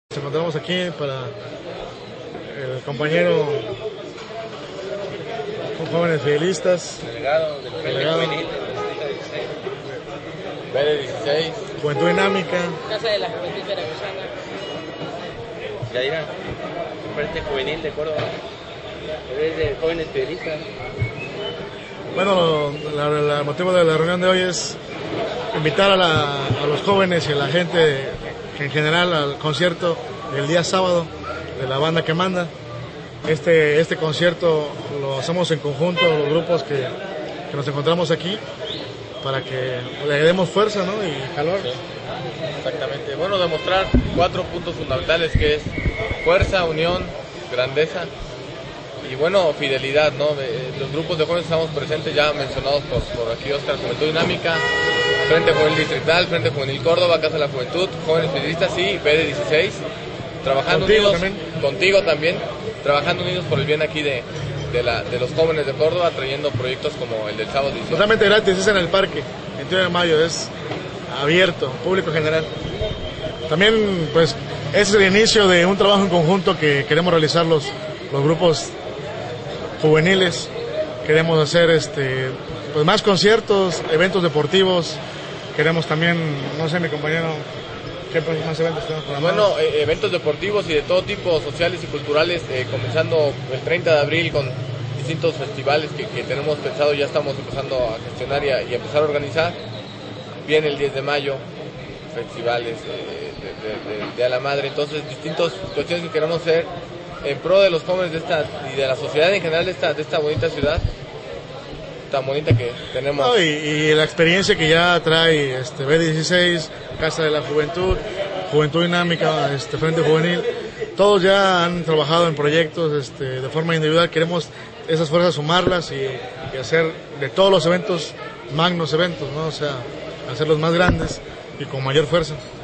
Nos encontramos aquí para el compañero con jóvenes fidelistas, Delegado del Frente Juvenil del Distrito 16, BD16, Juventud Dinámica, Casa de la Juventud Veracruzana, ya dirán, Frente Juvenil de Córdoba, de jóvenes fidelistas. Bueno, el motivo de la reunión de hoy es invitar a los jóvenes y a la gente en general al concierto del día sábado de la banda que manda. Este concierto lo hacemos en conjunto, los grupos que nos encontramos aquí, para que le demos fuerza, ¿no? Y calor. Sí, exactamente. Bueno, demostrar 4 puntos fundamentales, que es fuerza, unión, grandeza y bueno, fidelidad, ¿no? Los grupos de jóvenes estamos presentes, ya mencionados por aquí Oscar: Juventud Dinámica, Frente Juvenil Distrital, Frente Juvenil Córdoba, Casa de la Juventud, Jóvenes Fidelistas y BD16, trabajando Contigo unidos, también. contigo también, trabajando unidos por el bien aquí de los jóvenes de Córdoba, trayendo proyectos como el del sábado 18. Totalmente gratis, es en el parque, 21 de mayo, es abierto, público general. También, pues, ese es el inicio de un trabajo en conjunto que queremos realizar los grupos juveniles. Queremos hacer pues más conciertos, eventos deportivos. Queremos también, no sé, mi compañero, ¿qué más eventos tenemos programados? Bueno, eventos deportivos y de todo tipo, sociales y culturales, comenzando el 30 de abril con distintos festivales que tenemos pensado, ya estamos empezando a gestionar y a empezar a organizar. Viene el 10 de mayo, festivales de Día de la Madre, entonces distintas cuestiones que queremos hacer en pro de los jóvenes y de la sociedad en general de esta bonita ciudad, tan bonita que tenemos. No, y la experiencia que ya trae B16, Casa de la Juventud, Juventud Dinámica, Frente Juvenil, todos ya han trabajado en proyectos de forma individual. Queremos esas fuerzas sumarlas y hacer de todos los eventos magnos eventos, ¿no? O sea, hacerlos más grandes y con mayor fuerza.